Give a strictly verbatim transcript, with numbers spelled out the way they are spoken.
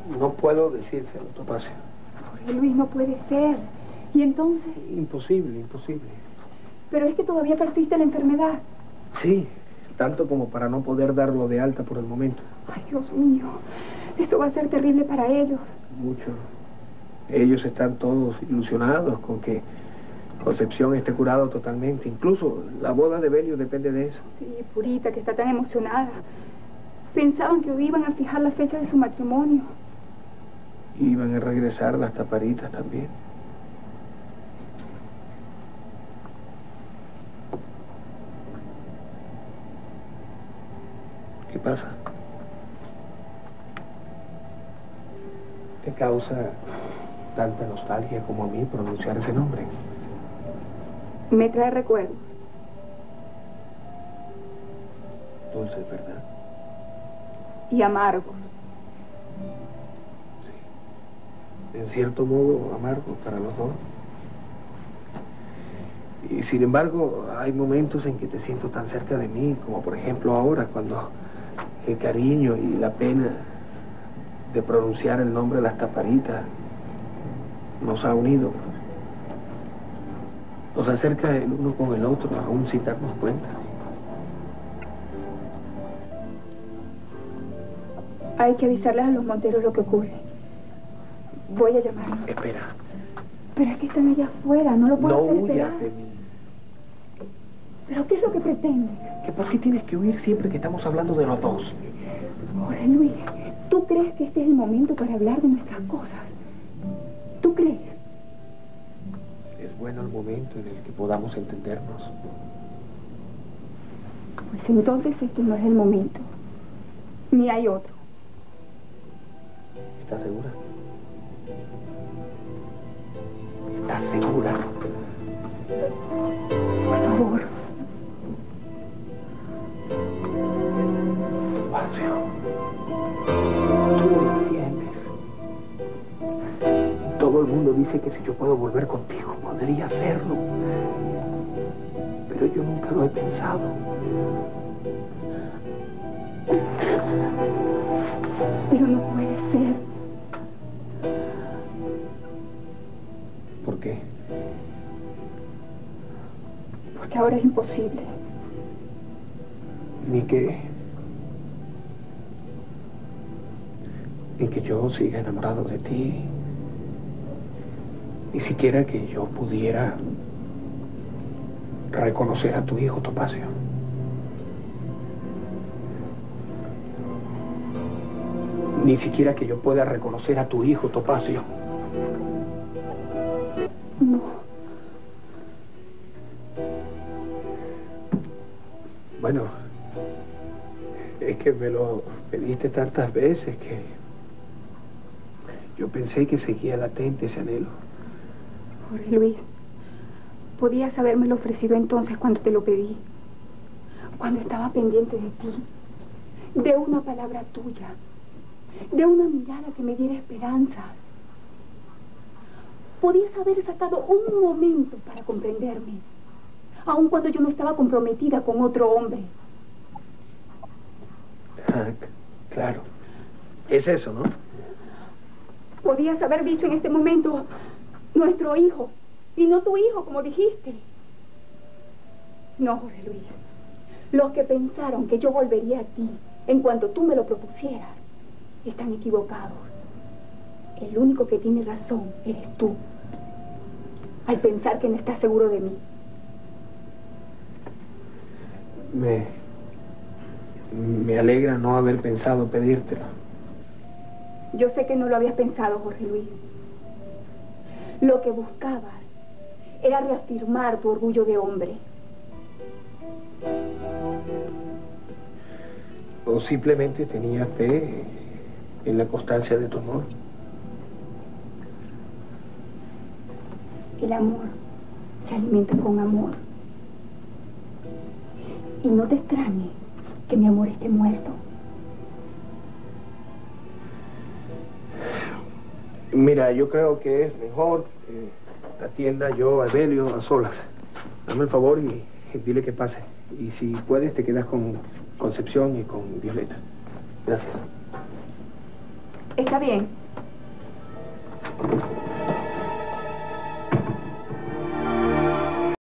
No puedo decírselo, Topacio. Jorge Luis, no puede ser. ¿Y entonces? Imposible, imposible. Pero es que todavía persiste la enfermedad. Sí, tanto como para no poder darlo de alta por el momento. Ay, Dios mío. Eso va a ser terrible para ellos. Mucho. Ellos están todos ilusionados con que Concepción esté curado totalmente. Incluso la boda de Belio depende de eso. Sí, Purita, que está tan emocionada. Pensaban que hoy iban a fijar la fecha de su matrimonio. Y iban a regresar las taparitas también. ¿Qué pasa? ¿Te causa tanta nostalgia como a mí pronunciar ese nombre? Me trae recuerdos. Dulces, ¿verdad? Y amargos. Sí. En cierto modo, amargos para los dos. Y sin embargo, hay momentos en que te siento tan cerca de mí, como por ejemplo ahora, cuando el cariño y la pena de pronunciar el nombre de las taparitas nos ha unido. Nos acerca el uno con el otro, aún sin darnos cuenta. Hay que avisarles a los Monteros lo que ocurre. Voy a llamarlos. Espera. Pero es que están allá afuera, no lo puedo No hacer huyas esperar. de mí. ¿Pero qué es lo que pretendes? ¿Que por qué tienes que huir siempre que estamos hablando de los dos? Jorge Luis, ¿tú crees que este es el momento para hablar de nuestras cosas? ¿Tú crees? Es bueno el momento en el que podamos entendernos. Pues entonces este no es el momento. Ni hay otro. ¿Estás segura? ¿Estás segura? Por favor. Topacio, tú lo entiendes. Todo el mundo dice que si yo puedo volver contigo, podría hacerlo. Pero yo nunca lo he pensado. Pero no puede ser. ¿Por qué? Porque ahora es imposible. Ni que... Ni que yo siga enamorado de ti. Ni siquiera que yo pudiera reconocer a tu hijo, Topacio. Ni siquiera que yo pueda reconocer a tu hijo, Topacio. No. Bueno, es que me lo pediste tantas veces que yo pensé que seguía latente ese anhelo. Jorge Luis, podías habérmelo ofrecido entonces cuando te lo pedí. Cuando estaba pendiente de ti. De una palabra tuya. De una mirada que me diera esperanza. Podías haber sacado un momento para comprenderme. Aun cuando yo no estaba comprometida con otro hombre. Ah, claro. Es eso, ¿no? Podías haber dicho en este momento, nuestro hijo, y no tu hijo, como dijiste. No, Jorge Luis. Los que pensaron que yo volvería a ti en cuanto tú me lo propusieras, están equivocados. El único que tiene razón eres tú, al pensar que no estás seguro de mí. Me... Me alegra no haber pensado pedírtelo. Yo sé que no lo habías pensado, Jorge Luis. Lo que buscabas era reafirmar tu orgullo de hombre. O simplemente tenía fe en la constancia de tu amor. El amor se alimenta con amor. Y no te extrañe que mi amor esté muerto. Mira, yo creo que es mejor que atienda yo a Belio a solas. Dame el favor y, y dile que pase. Y si puedes, te quedas con Concepción y con Violeta. Gracias. Está bien.